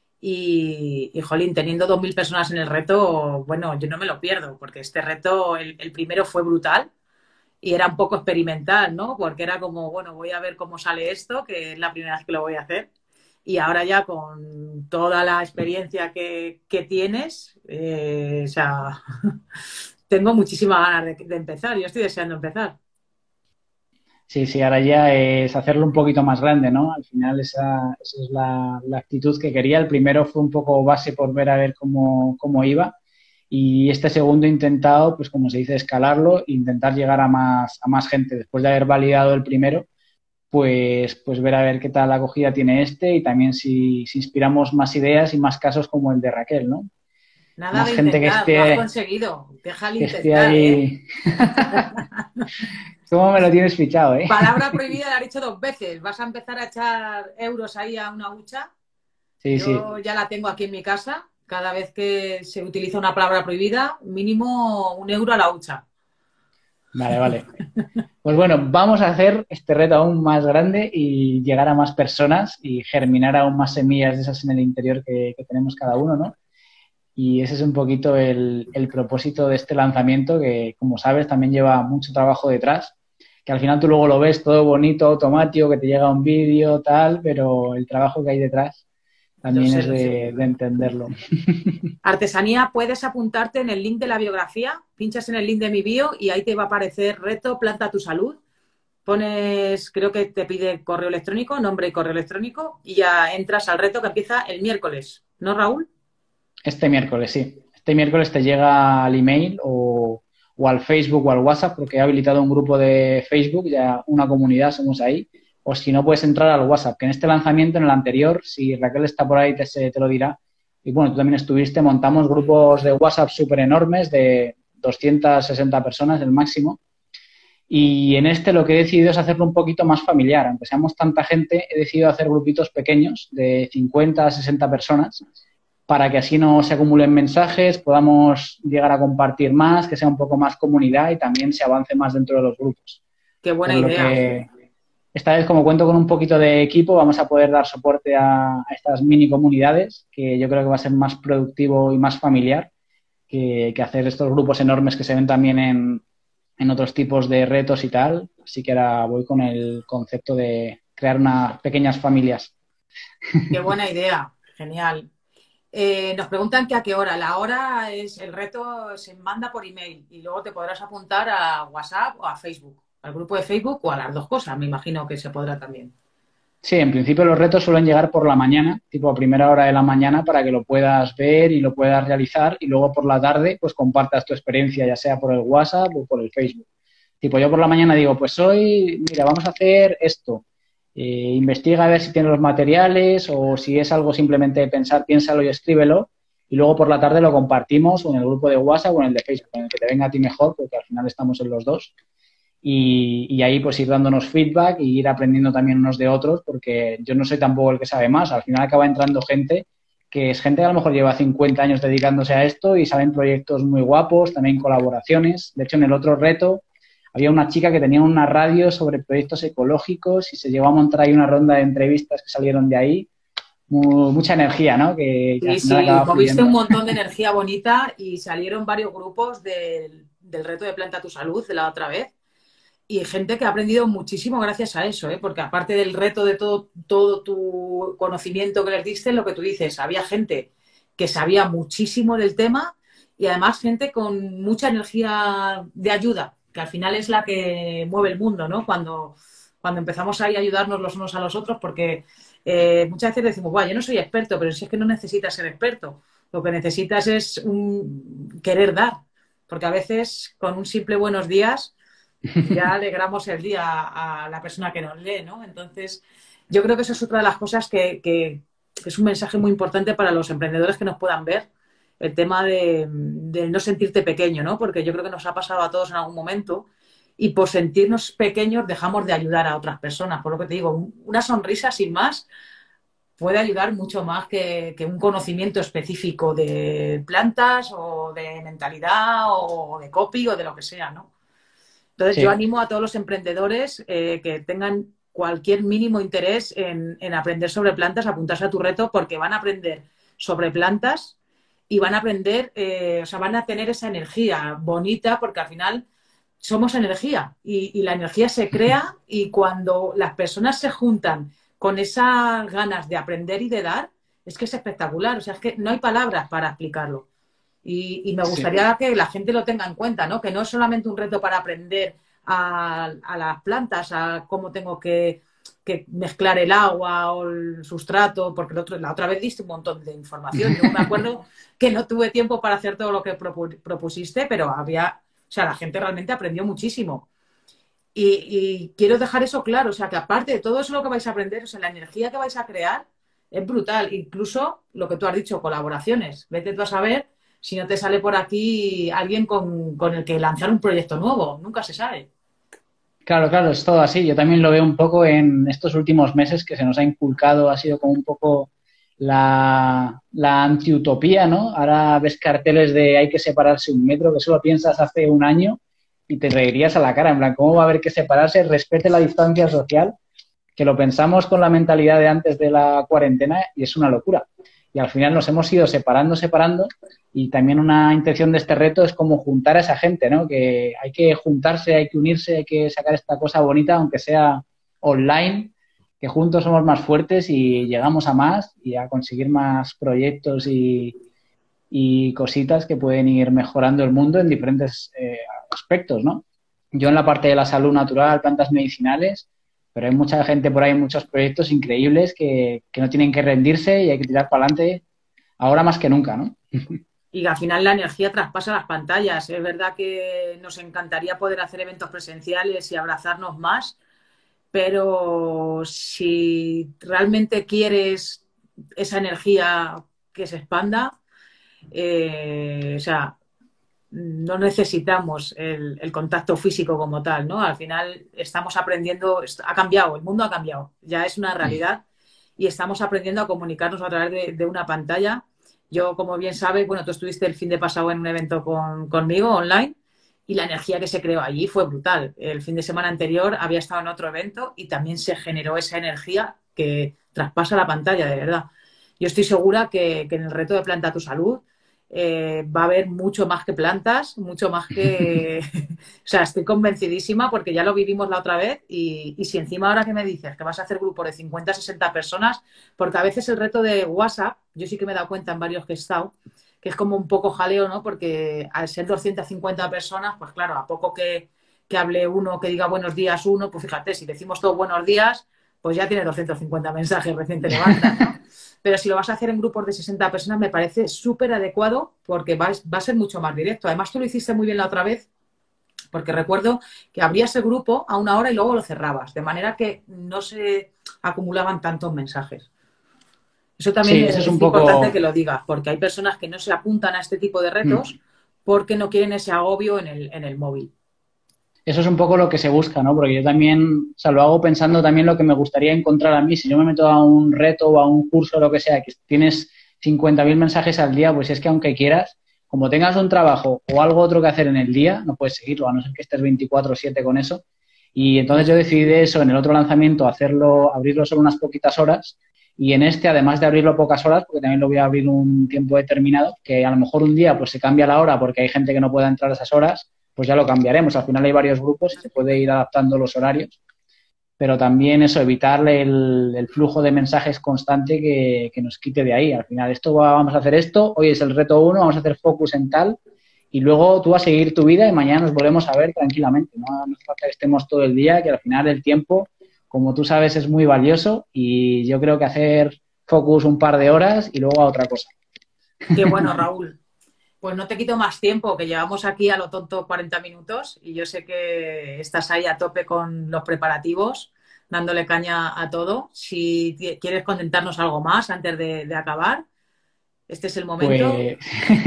y, y jolín, teniendo dos mil personas en el reto, bueno, yo no me lo pierdo, porque este reto, el, el primero fue brutal y era un poco experimental, ¿no? Porque era como, bueno, voy a ver cómo sale esto, que es la primera vez que lo voy a hacer. Y ahora ya con toda la experiencia que, que tienes, eh, o sea, tengo muchísimas ganas de, de empezar. Yo estoy deseando empezar. Sí, sí, ahora ya es hacerlo un poquito más grande, ¿no? Al final esa, esa es la, la actitud que quería. El primero fue un poco base por ver a ver cómo, cómo iba. Y este segundo he intentado, pues como se dice, escalarlo e intentar llegar a más, a más gente. Después de haber validado el primero, pues, pues ver a ver qué tal acogida tiene este y también si, si inspiramos más ideas y más casos como el de Raquel, ¿no? Nada Más de gente que intentar, lo has esté, conseguido. Deja el que esté intentar, ¿eh? ahí. ¿Cómo me lo tienes fichado, eh? Palabra prohibida la has dicho dos veces. ¿Vas a empezar a echar euros ahí a una hucha? Sí, sí. Yo ya la tengo aquí en mi casa. Cada vez que se utiliza una palabra prohibida, mínimo un euro a la hucha. Vale, vale. Pues bueno, vamos a hacer este reto aún más grande y llegar a más personas y germinar aún más semillas de esas en el interior que, que tenemos cada uno, ¿no? Y ese es un poquito el, el propósito de este lanzamiento que, como sabes, también lleva mucho trabajo detrás, que al final tú luego lo ves todo bonito, automático, que te llega un vídeo, tal, pero el trabajo que hay detrás también Sé, es de, de entenderlo. Artesanía, puedes apuntarte en el link de la biografía, pinchas en el link de mi bio y ahí te va a aparecer reto Planta tu Salud. Pones, creo que te pide correo electrónico, nombre y correo electrónico y ya entras al reto que empieza el miércoles, ¿no, Raúl? Este miércoles, sí. Este miércoles te llega al email o, o al Facebook o al WhatsApp, porque he habilitado un grupo de Facebook, ya una comunidad, somos ahí. O si no, puedes entrar al WhatsApp, que en este lanzamiento, en el anterior, si Raquel está por ahí, te, te lo dirá. Y bueno, tú también estuviste, montamos grupos de WhatsApp súper enormes, de doscientas sesenta personas, el máximo. Y en este lo que he decidido es hacerlo un poquito más familiar. Aunque seamos tanta gente, he decidido hacer grupitos pequeños de cincuenta a sesenta personas para que así no se acumulen mensajes, podamos llegar a compartir más, que sea un poco más comunidad y también se avance más dentro de los grupos. Qué buena Por lo idea. que esta vez, como cuento con un poquito de equipo, vamos a poder dar soporte a, a estas mini comunidades, que yo creo que va a ser más productivo y más familiar que, que hacer estos grupos enormes que se ven también en, en otros tipos de retos y tal. Así que ahora voy con el concepto de crear unas pequeñas familias. Qué buena idea, genial. Eh, nos preguntan que a qué hora. La hora es, el reto se manda por email y luego te podrás apuntar a WhatsApp o a Facebook, al grupo de Facebook o a las dos cosas, me imagino que se podrá también. Sí, en principio los retos suelen llegar por la mañana, tipo a primera hora de la mañana, para que lo puedas ver y lo puedas realizar y luego por la tarde pues compartas tu experiencia, ya sea por el WhatsApp o por el Facebook. Tipo yo por la mañana digo, pues hoy, mira, vamos a hacer esto. Eh, investiga a ver si tiene los materiales o si es algo simplemente de pensar, piénsalo y escríbelo. Y luego por la tarde lo compartimos o en el grupo de WhatsApp o en el de Facebook, en el que te venga a ti mejor, porque al final estamos en los dos. Y, y ahí pues ir dándonos feedback y ir aprendiendo también unos de otros, porque yo no soy tampoco el que sabe más. Al final acaba entrando gente que es gente que a lo mejor lleva cincuenta años dedicándose a esto y saben proyectos muy guapos, también colaboraciones. De hecho, en el otro reto había una chica que tenía una radio sobre proyectos ecológicos y se llegó a montar ahí una ronda de entrevistas que salieron de ahí. Muy, mucha energía, ¿no? Que, que al Sí, final sí, acaba moviste fluyendo. un montón de energía bonita y salieron varios grupos del, del reto de Planta tu Salud de la otra vez. Y gente que ha aprendido muchísimo gracias a eso, ¿eh? Porque aparte del reto de todo, todo tu conocimiento que les diste, lo que tú dices, había gente que sabía muchísimo del tema y además gente con mucha energía de ayuda, que al final es la que mueve el mundo, ¿no? Cuando, cuando empezamos ahí a ayudarnos los unos a los otros, porque eh, muchas veces decimos, guau, yo no soy experto, pero si es que no necesitas ser experto, lo que necesitas es un querer dar, porque a veces con un simple buenos días ya alegramos el día a, a la persona que nos lee, ¿no? Entonces, yo creo que eso es otra de las cosas que, que, que es un mensaje muy importante para los emprendedores que nos puedan ver, el tema de, de no sentirte pequeño, ¿no? Porque yo creo que nos ha pasado a todos en algún momento y por sentirnos pequeños dejamos de ayudar a otras personas. Por lo que te digo, una sonrisa sin más puede ayudar mucho más que, que un conocimiento específico de plantas o de mentalidad o de copy o de lo que sea, ¿no? Entonces, yo Sí, animo a todos los emprendedores eh, que tengan cualquier mínimo interés en, en aprender sobre plantas, a apuntarse a tu reto, porque van a aprender sobre plantas y van a aprender, eh, o sea, van a tener esa energía bonita, porque al final somos energía y, y la energía se crea y cuando las personas se juntan con esas ganas de aprender y de dar, es que es espectacular. O sea, es que no hay palabras para explicarlo. Y, y me sí. gustaría que la gente lo tenga en cuenta, ¿no? Que no es solamente un reto para aprender a, a las plantas, a cómo tengo que, que, mezclar el agua o el sustrato, porque el otro, la otra vez diste un montón de información. Yo me acuerdo que no tuve tiempo para hacer todo lo que propu propusiste, pero había, o sea, la gente realmente aprendió muchísimo. Y, y quiero dejar eso claro, o sea, que aparte de todo eso lo que vais a aprender, o sea, la energía que vais a crear es brutal. Incluso lo que tú has dicho, colaboraciones. Vete tú a saber si no te sale por aquí alguien con, con el que lanzar un proyecto nuevo. Nunca se sabe. Claro, claro, es todo así. Yo también lo veo un poco en estos últimos meses que se nos ha inculcado, ha sido como un poco la, la antiutopía, ¿no? Ahora ves carteles de hay que separarse un metro, que eso lo piensas hace un año y te reirías a la cara, en plan, ¿cómo va a haber que separarse? Respete la distancia social, que lo pensamos con la mentalidad de antes de la cuarentena y es una locura. Y al final nos hemos ido separando, separando y también una intención de este reto es como juntar a esa gente, ¿no? Que hay que juntarse, hay que unirse, hay que sacar esta cosa bonita, aunque sea online, que juntos somos más fuertes y llegamos a más y a conseguir más proyectos y, y cositas que pueden ir mejorando el mundo en diferentes eh, aspectos, ¿no? Yo en la parte de la salud natural, plantas medicinales, pero hay mucha gente por ahí, muchos proyectos increíbles que, que no tienen que rendirse y hay que tirar para adelante ahora más que nunca, ¿no? Y al final la energía traspasa las pantallas. Es verdad que nos encantaría poder hacer eventos presenciales y abrazarnos más, pero si realmente quieres esa energía que se expanda, eh, o sea, no necesitamos el, el, contacto físico como tal, ¿no? Al final estamos aprendiendo, ha cambiado, el mundo ha cambiado, ya es una realidad y estamos aprendiendo a comunicarnos a través de, de una pantalla. Yo, como bien sabes, bueno, tú estuviste el fin de pasado en un evento con, conmigo online y la energía que se creó allí fue brutal. El fin de semana anterior había estado en otro evento y también se generó esa energía que traspasa la pantalla, de verdad. Yo estoy segura que, que en el reto de Planta tu Salud eh, va a haber mucho más que plantas, mucho más que... o sea, estoy convencidísima porque ya lo vivimos la otra vez y, y si encima ahora que me dices que vas a hacer grupo de cincuenta, sesenta personas, porque a veces el reto de WhatsApp, yo sí que me he dado cuenta en varios que he estado, que es como un poco jaleo, ¿no? Porque al ser doscientas cincuenta personas, pues claro, a poco que, que hable uno, que diga buenos días uno, pues fíjate, si decimos todos buenos días, pues ya tiene doscientos cincuenta mensajes recién te levantas, ¿no? Pero si lo vas a hacer en grupos de sesenta personas me parece súper adecuado porque va, va a ser mucho más directo. Además, tú lo hiciste muy bien la otra vez Porque recuerdo que abrías el grupo a una hora y luego lo cerrabas, de manera que no se acumulaban tantos mensajes. Eso también Sí, eso es un es importante que poco, lo digas, porque hay personas que no se apuntan a este tipo de mm, retos porque no quieren ese agobio en el, en el móvil. eso es un poco lo que se busca, ¿no? Porque yo también, o sea, lo hago pensando también lo que me gustaría encontrar a mí. Si yo me meto a un reto o a un curso o lo que sea, que tienes cincuenta mil mensajes al día, pues es que aunque quieras, como tengas un trabajo o algo otro que hacer en el día, no puedes seguirlo, a no ser que estés veinticuatro siete con eso. Y entonces yo decidí de eso en el otro lanzamiento, hacerlo, abrirlo solo unas poquitas horas. Y en este, además de abrirlo pocas horas, porque también lo voy a abrir un tiempo determinado, que a lo mejor un día pues se cambia la hora porque hay gente que no pueda entrar a esas horas, pues ya lo cambiaremos. Al final hay varios grupos y se puede ir adaptando los horarios, pero también eso, evitar el, el flujo de mensajes constante que, que, nos quite de ahí. Al final, esto va, vamos a hacer esto, hoy es el reto uno, vamos a hacer focus en tal, y luego tú vas a seguir tu vida y mañana nos volvemos a ver tranquilamente. No, no hace falta que estemos todo el día, que al final el tiempo, como tú sabes, es muy valioso y yo creo que hacer focus un par de horas y luego a otra cosa. Qué bueno, Raúl. Pues no te quito más tiempo, que llevamos aquí a lo tonto cuarenta minutos y yo sé que estás ahí a tope con los preparativos, dándole caña a todo. Si quieres comentarnos algo más antes de, de acabar, este es el momento. Pues,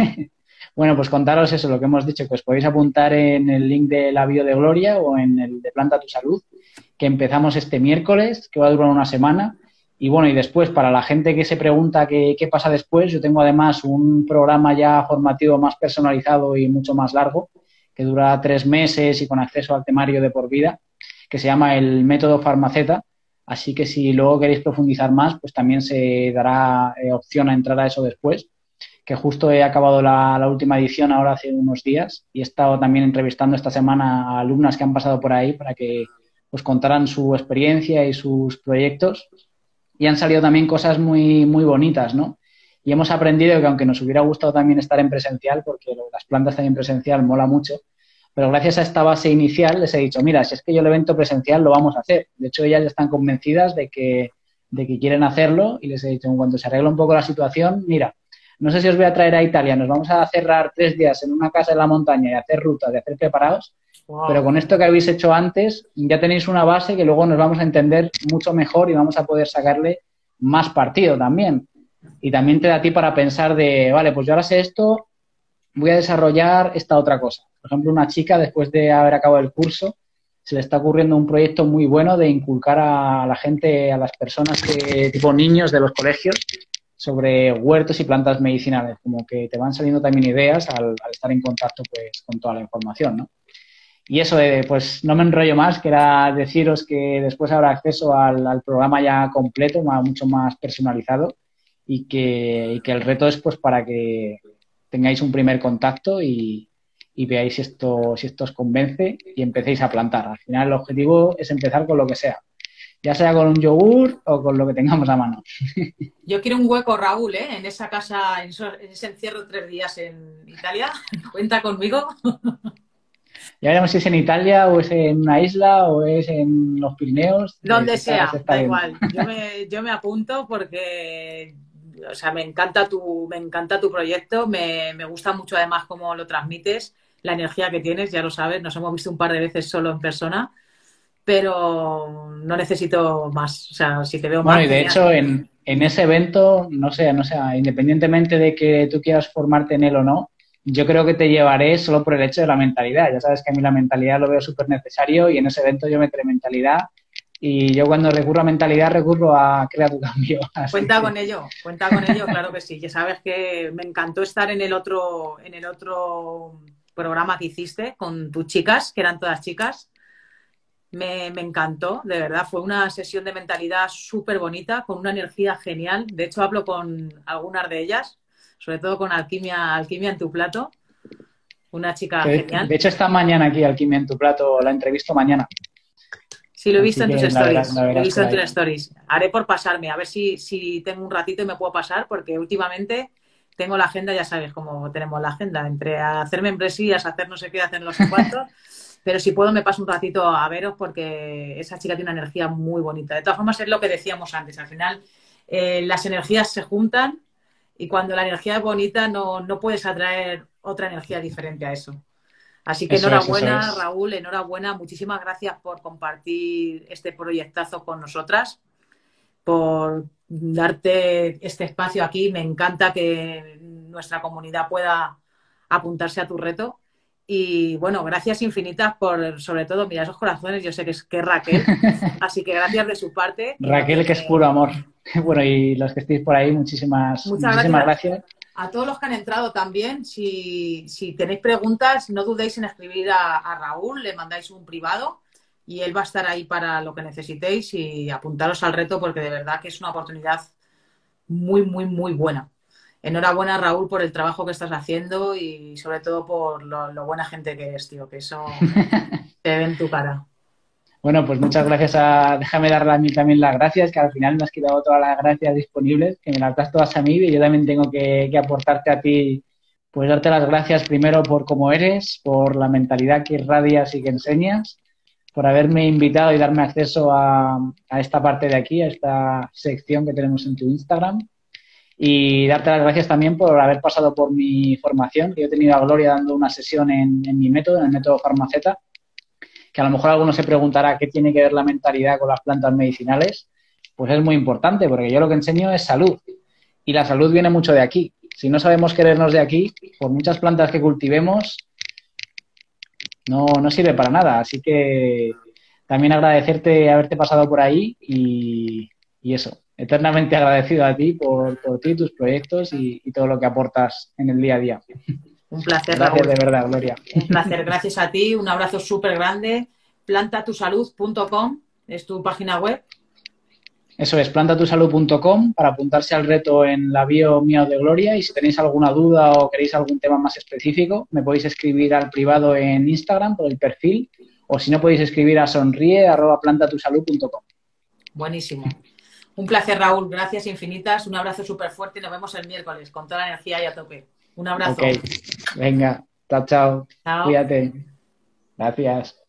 bueno, pues contaros eso, lo que hemos dicho, que os podéis apuntar en el link de la bio de Gloria o en el de Planta tu Salud, que empezamos este miércoles, que va a durar una semana. Y bueno, y después, para la gente que se pregunta qué, qué pasa después, yo tengo además un programa ya formativo más personalizado y mucho más largo, que dura tres meses y con acceso al temario de por vida, que se llama el Método Farmaceta. Así que si luego queréis profundizar más, pues también se dará eh, opción a entrar a eso después, que justo he acabado la, la última edición ahora hace unos días y he estado también entrevistando esta semana a alumnas que han pasado por ahí para que pues contaran su experiencia y sus proyectos. Y han salido también cosas muy, muy bonitas, ¿no? Y hemos aprendido que aunque nos hubiera gustado también estar en presencial, porque lo de las plantas también presencial mola mucho, pero gracias a esta base inicial les he dicho, mira, si es que yo el evento presencial lo vamos a hacer. De hecho, ellas ya están convencidas de que, de que quieren hacerlo y les he dicho, en cuanto se arregla un poco la situación, mira, no sé si os voy a traer a Italia, nos vamos a cerrar tres días en una casa en la montaña y hacer rutas, y hacer preparados, Wow. pero con esto que habéis hecho antes ya tenéis una base que luego nos vamos a entender mucho mejor y vamos a poder sacarle más partido también. Y también te da a ti para pensar de, vale, pues yo ahora sé esto, voy a desarrollar esta otra cosa. Por ejemplo, una chica, después de haber acabado el curso, se le está ocurriendo un proyecto muy bueno de inculcar a la gente, a las personas, que, tipo niños de los colegios, sobre huertos y plantas medicinales. Como que te van saliendo también ideas al, al estar en contacto pues con toda la información, ¿no? Y eso, eh, pues no me enrollo más, que era deciros que después habrá acceso al, al programa ya completo, más, mucho más personalizado, y que, y que el reto es pues para que tengáis un primer contacto y, y veáis si esto, si esto os convence y empecéis a plantar. Al final el objetivo es empezar con lo que sea, ya sea con un yogur o con lo que tengamos a mano. Yo quiero un hueco, Raúl, ¿eh? En esa casa, en, eso, en ese encierro de tres días en Italia. Cuenta conmigo. Ya veremos si es en Italia o es en una isla o es en los Pirineos. Donde Se está, se sea, está da viendo. igual. Yo me, yo me apunto porque, o sea, me encanta tu, me encanta tu proyecto. Me, me gusta mucho además cómo lo transmites, la energía que tienes, ya lo sabes. Nos hemos visto un par de veces solo en persona, pero no necesito más. O sea, si te veo Bueno, más, y de genial. hecho, en, en ese evento, no sé, no sé, independientemente de que tú quieras formarte en él o no, yo creo que te llevaré solo por el hecho de la mentalidad. Ya sabes que a mí la mentalidad lo veo súper necesario y en ese evento yo meteré mentalidad y yo cuando recurro a mentalidad recurro a crear tu cambio. Así Cuenta que, con ello, cuenta con ello, claro que sí. Ya sabes que me encantó estar en el otro, en el otro programa que hiciste con tus chicas, que eran todas chicas. Me, me encantó, de verdad. Fue una sesión de mentalidad súper bonita, con una energía genial. De hecho, hablo con algunas de ellas, sobre todo con Alquimia, Alquimia en tu plato, una chica que genial. de hecho, esta mañana aquí, Alquimia en tu plato, la entrevisto mañana. Sí, lo he visto Así en tus que la verás, stories, la lo he verás visto por en tus ahí. stories. Haré por pasarme, a ver si, si tengo un ratito y me puedo pasar, porque últimamente tengo la agenda, ya sabes cómo tenemos la agenda, entre hacer membresías, hacer no sé qué, hacer no sé cuánto, pero si puedo me paso un ratito a veros porque esa chica tiene una energía muy bonita. De todas formas es lo que decíamos antes, al final eh, las energías se juntan y cuando la energía es bonita no, no puedes atraer otra energía diferente a eso. Así que Eso es, eso enhorabuena, es. Raúl, enhorabuena. Muchísimas gracias por compartir este proyectazo con nosotras, por darte este espacio aquí. Me encanta que nuestra comunidad pueda apuntarse a tu reto. Y bueno, gracias infinitas por, sobre todo, mira esos corazones, yo sé que es, que es Raquel, así que gracias de su parte y no Raquel, que es tiene... puro amor. Bueno, y los que estéis por ahí, muchísimas, Muchas muchísimas gracias gracias. a, a todos los que han entrado también. Si, si tenéis preguntas, no dudéis en escribir a, a Raúl, le mandáis un privado y él va a estar ahí para lo que necesitéis y apuntaros al reto porque de verdad que es una oportunidad muy, muy, muy buena. Enhorabuena, Raúl, por el trabajo que estás haciendo y sobre todo por lo, lo buena gente que eres, tío, que eso se ve en tu cara. Bueno, pues muchas gracias a... Déjame darle a mí también las gracias, que al final me has quitado todas las gracias disponibles, que me las das todas a mí y yo también tengo que, que aportarte a ti, pues darte las gracias primero por cómo eres, por la mentalidad que irradias y que enseñas, por haberme invitado y darme acceso a, a esta parte de aquí, a esta sección que tenemos en tu Instagram. Y darte las gracias también por haber pasado por mi formación, que yo he tenido a Gloria dando una sesión en, en mi método, en el método Farmaceta, que a lo mejor alguno se preguntará qué tiene que ver la mentalidad con las plantas medicinales. Pues es muy importante, porque yo lo que enseño es salud. Y la salud viene mucho de aquí. Si no sabemos querernos de aquí, por muchas plantas que cultivemos, no, no sirve para nada. Así que también agradecerte haberte pasado por ahí y, y eso, eternamente agradecido a ti por, por ti, tus proyectos y, y todo lo que aportas en el día a día. Un placer, Gracias Raúl. de verdad, Gloria. Un placer. Gracias a ti. Un abrazo súper grande. planta tu salud punto com es tu página web. Eso es, planta tu salud punto com para apuntarse al reto en la bio mía de Gloria y si tenéis alguna duda o queréis algún tema más específico, me podéis escribir al privado en Instagram por el perfil o si no podéis escribir a sonríe arroba planta tu salud punto com. Buenísimo. Un placer, Raúl. Gracias infinitas. Un abrazo súper fuerte y nos vemos el miércoles con toda la energía y a tope. Un abrazo. Ok, venga, chao, chao. Chao. Cuídate. Gracias.